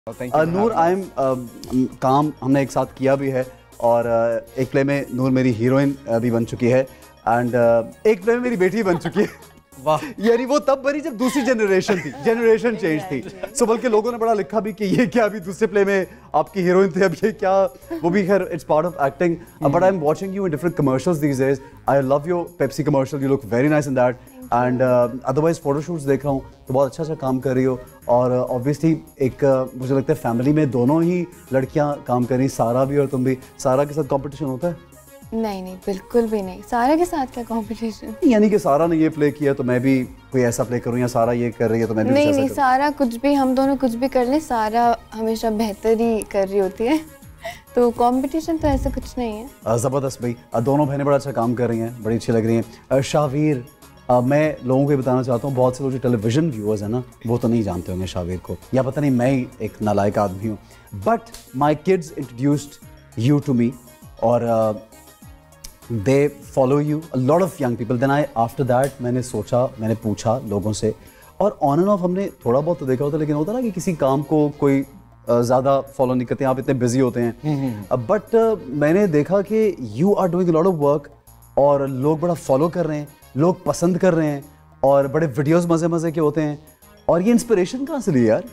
Noor I am काम हमने एक साथ किया भी है और एक प्ले में नूर मेरी हीरोइन भी बन चुकी है एंड एक प्ले में मेरी बेटी बन चुकी है। वाह, यानी वो तब बनी जब दूसरी जनरेशन थी, जनरेशन चेंज थी। सो बल्कि लोगों ने बड़ा लिखा भी कि ये क्या अभी दूसरे प्ले में आपकी हीरोइन थी, अब ये क्या, वो भी खैर it's part of acting. But I am watching you in different commercials these days. I love your Pepsi commercial, you look very nice in that and otherwise photoshoots देख रहा हूँ तो बहुत अच्छा काम कर रही हो। और ऑब्वियसली एक मुझे लगता है फैमिली में दोनों ही लड़कियाँ काम कर रही, सारा भी और तुम भी। सारा के साथ कॉम्पिटिशन होता है? नहीं नहीं, बिल्कुल भी नहीं। सारा के साथ क्या कंपटीशन? यानी कि सारा ने ये प्ले किया तो मैं भी कोई ऐसा प्ले करूं, या सारा ये कर रही है तो मैं भी नहीं ऐसा नहीं, करूं। सारा कुछ भी, हम दोनों कुछ भी कर लें, सारा हमेशा बेहतर ही कर रही होती है। तो कंपटीशन तो ऐसा कुछ नहीं है। ज़बरदस्त भाई, दोनों बहनें बड़ा अच्छा काम कर रही हैं, बड़ी अच्छी लग रही हैं। शावीर, मैं लोगों को ये बताना चाहता हूँ, बहुत से लोग जो टेलीविजन व्यूअर्स हैं ना वो तो नहीं जानते होंगे शावीर को, या पता नहीं मैं ही एक नालायक आदमी हूँ। But my kids introduced you to me और they follow you, a lot of young people. Then after that मैंने सोचा, मैंने पूछा लोगों से, और ऑन एंड ऑफ हमने थोड़ा बहुत तो देखा होता है, लेकिन होता ना कि किसी काम को कोई ज़्यादा फॉलो नहीं करते, आप इतने बिजी होते हैं। बट मैंने देखा कि you are doing a lot of work और लोग बड़ा फॉलो कर रहे हैं, लोग पसंद कर रहे हैं और बड़े वीडियोस मज़े मज़े के होते हैं। और ये इंस्पिरेशन कहाँ से ली यार?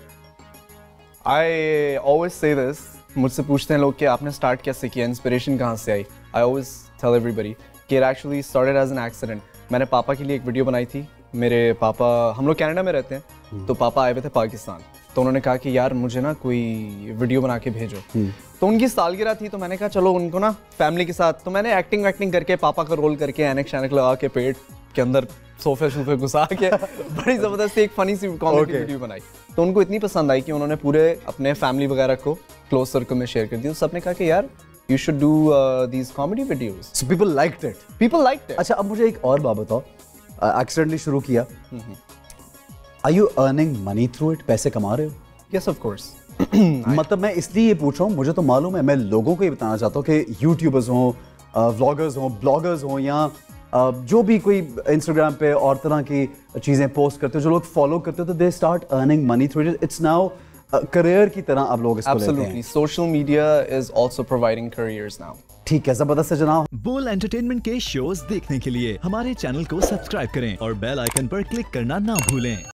I always say this, मुझसे पूछते हैं लोग कि आपने स्टार्ट कैसे किया, इंस्पिरेशन कहाँ से आई? I always tell everybody कि it actually started as an accident. मैंने पापा के लिए एक वीडियो बनाई थी। मेरे पापा, हम लोग कनाडा में रहते हैं, तो पापा आए हुए थे पाकिस्तान, तो उन्होंने कहा कि यार मुझे ना कोई वीडियो बना के भेजो। तो उनकी सालगिरह थी, तो मैंने कहा चलो उनको ना फैमिली के साथ, तो मैंने एक्टिंग करके पापा का रोल करके ऐनक शैनक लगा के पेट के अंदर सोफे शूफे घुसा के बड़ी ज़बरदस्त एक फनी सी कॉमेडी वीडियो बनाई। तो उनको इतनी पसंद आई कि उन्होंने पूरे अपने फैमिली वगैरह को क्लोज सर्कल में शेयर कर दी। तो सबने कहा कि यार you should do these comedy videos. So people liked it. People liked it. अच्छा, अब मुझे एक और बात बताओ, एक्सीडेंटली शुरू किया, Are you earning money through it? पैसे कमा रहे हो? Yes, of course. मतलब मैं इसलिए ये पूछ रहा हूँ, मुझे तो मालूम है, मैं लोगों को ये बताना चाहता हूँ कि यूट्यूबर्स हों, व्लॉगर्स हों, ब्लॉगर्स हों, या जो भी कोई इंस्टाग्राम पे और तरह की चीज़ें पोस्ट करते हो, जो लोग फॉलो करते हो, तो they start earning money through it. It's now career की तरह आप लोग इसको लेते हैं। Absolutely. Social media is also providing careers now. ठीक है, जबरदस्त है जनाब। बोल एंटरटेनमेंट के शोज देखने के लिए हमारे चैनल को सब्सक्राइब करें और बेल आइकन पर क्लिक करना ना भूलें।